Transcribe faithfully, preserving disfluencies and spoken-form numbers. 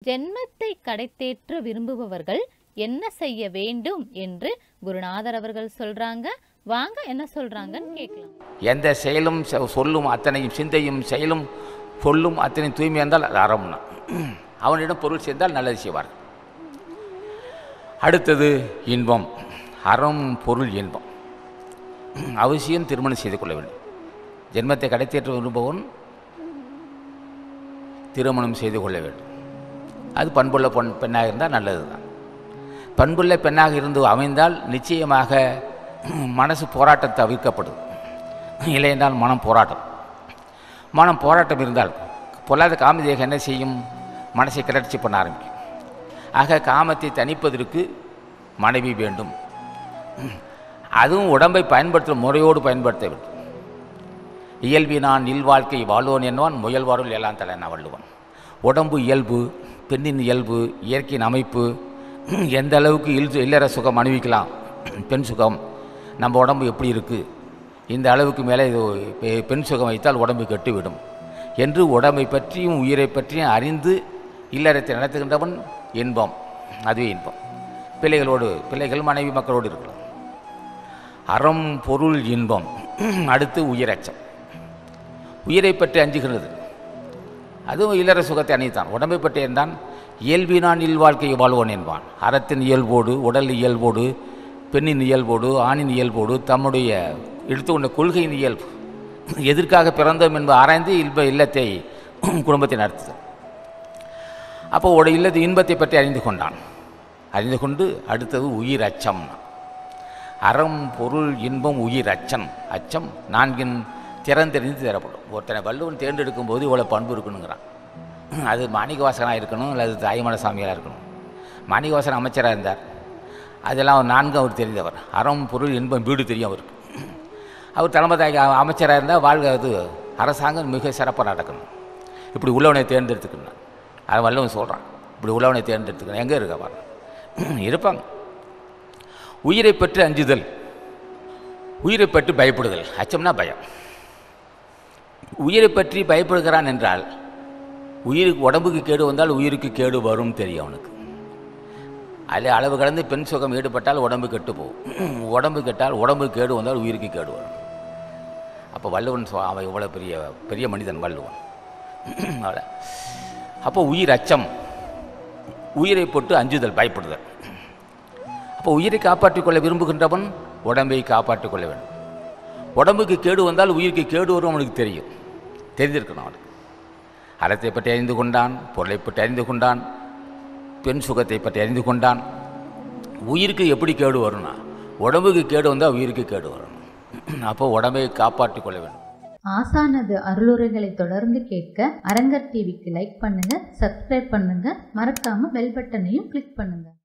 ஜென்மத்தை கடைத்தேற்ற விரும்புபவர்கள் என்ன செய்ய வேண்டும் என்று குருநாதர் அவர்கள் சொல்றாங்க. வாங்க என்ன சொல்றாங்கன்னு கேட்கலாம். எந்த செயலும் சொல்லும் அத்தனையும் சிந்தையும் செயலும் சொல்லும் அத்தனை தூய்மை இருந்தால் அது அறம்னா அவனிடம் பொருள் சேர்ந்தால் நல்லது செய்வார். அடுத்தது இன்பம். அறம் பொருள் இன்பம். அவசியம் திருமணம் செய்து கொள்ள வேண்டும். ஜென்மத்தை கடைத்தேற்ற விரும்புபவன் திருமணம் செய்து கொள்ள வேண்டும். அது பண்புள்ள பொன் பெண்ணாக இருந்தால் நல்லது தான். பண்புள்ள பெண்ணாக இருந்து அமைந்தால் நிச்சயமாக மனசு போராட்டம் தவிர்க்கப்படும். இல்லை என்றால் மனம் போராட்டம். மனம் போராட்டம் இருந்தால் பொல்லாத காமதேகம் என்ன செய்யும்? மனசை கிளர்ச்சி பண்ண ஆரம்பிக்கும். ஆக காமத்தை தணிப்பதற்கு மனைவி வேண்டும். அதுவும் உடம்பை பயன்படுத்தும் முறையோடு பயன்படுத்த வேண்டும். இயல்பினான் இல்வாழ்க்கை வாழ்வோன் என்பவன் முயல்வாருள் எல்லாம் தலைனா வள்ளுவன். உடம்பு இயல்பு, பெண்ணின் இயல்பு, இயற்கையின் அமைப்பு, எந்த அளவுக்கு இல் இல்லற சுகம் அனுபவிக்கலாம், பெண் சுகம், நம்ம உடம்பு எப்படி இருக்குது, இந்த அளவுக்கு மேலே இது பெண் சுகம் வைத்தால் உடம்பு கெட்டுவிடும் என்று உடம்பை பற்றியும் உயிரை பற்றியும் அறிந்து இல்லறத்தை நடத்துகின்றவன் இன்பம். அதுவே இன்பம். பிள்ளைகளோடு பிள்ளைகள் மனைவி மக்களோடு இருக்கலாம். அறம் பொருள் இன்பம். அடுத்து உயிரச்சம். உயிரை பற்றி அஞ்சுகிறது. அதுவும் இல்லற சுகத்தை அணித்தான். உடம்பை பற்றி இருந்தான். இயல்பினான் இல்வாழ்க்கை வாழ்வோன் என்பான். அறத்தின் இயல்போடு, உடல் இயல்போடு, பெண்ணின் இயல்போடு, ஆணின் இயல்போடு, தம்முடைய எடுத்துக்கொண்ட கொள்கையின் இயல்பு, எதற்காக பிறந்தோம் என்பது ஆராய்ந்து இல்ப இல்லத்தை குடும்பத்தை நடத்துதான். அப்போ உடைய இல்லத்து இன்பத்தை பற்றி அறிந்து கொண்டான். அறிந்து கொண்டு அடுத்தது உயிர் அச்சம். அறம் பொருள் இன்பம் உயிர் அச்சம். அச்சம் நான்கின் திறந்தெறிந்து தரப்படும். ஒருத்தனை வள்ளுவன் தேர்ந்தெடுக்கும் போது இவ்வளோ பண்பு இருக்கணுங்கிறான். அது மாணிக்கவாசகனாக இருக்கணும், அல்லது தாய்மன சாமியாக இருக்கணும். மாணிக்கவாசகன் அமைச்சராக இருந்தார். அதெல்லாம் நான்கு அவர் தெரிந்தவர். அறம் பொருள் இன்பம் வீடு தெரியும் அவருக்கு. அவர் தலைமை தாய் அமைச்சராக இருந்தால் வாழ்க்கை அது அரசாங்கம் மிக சிறப்பாக நடக்கணும். இப்படி உள்ளவனை தேர்ந்தெடுத்துக்கணும். அதை வள்ளுவன் சொல்கிறான். இப்படி உள்ளவனை தேர்ந்தெடுத்துக்கணும். எங்கே இருக்க பாரு இருப்பாங்க. உயிரை பற்றி அஞ்சுதல், உயிரை பற்றி பயப்படுதல். அச்சம்னா பயம். உயிரை பற்றி பயப்படுகிறான் என்றால் உயிருக்கு உடம்புக்கு கேடு வந்தால் உயிருக்கு கேடு வரும் தெரியும் அவனுக்கு. அதில் அளவு கடந்து பெண் சுகம் ஈடுபட்டால் உடம்பு கெட்டு போகும். உடம்பு கெட்டால் உடம்பு கேடு வந்தால் உயிருக்கு கேடு வரும். அப்போ வள்ளுவன் அவன் இவ்வளோ பெரிய பெரிய மனிதன் வள்ளுவன். அவ்வளோ. அப்போ உயிர் அச்சம், உயிரை போட்டு அஞ்சுதல், பயப்படுதல். அப்போ உயிரை காப்பாற்றிக் கொள்ள விரும்புகின்றவன் உடம்பை காப்பாற்றிக் கொள்ள வேண்டும். உடம்புக்கு கேடு வந்தால் உயிருக்கு கேடு வரும் அவனுக்கு தெரியும். தெரிந்திருக்கணும் அவனுக்கு. அறத்தை பற்றி அறிந்து கொண்டான், பொருளை பற்றி அறிந்து கொண்டான், பெண் சுகத்தை பற்றி அறிந்து கொண்டான். உயிருக்கு எப்படி கேடு வரும்னா உடம்புக்கு கேடு வந்தால் உயிருக்கு கேடு வரும். அப்போ உடம்பை காப்பாற்றிக் கொள்ள வேண்டும். ஆசானது அருளுரைகளை தொடர்ந்து கேட்க அரங்கர் டிவிக்கு லைக் பண்ணுங்க, சப்ஸ்கிரைப் பண்ணுங்க, மறக்காம பெல் பட்டனையும் கிளிக் பண்ணுங்க.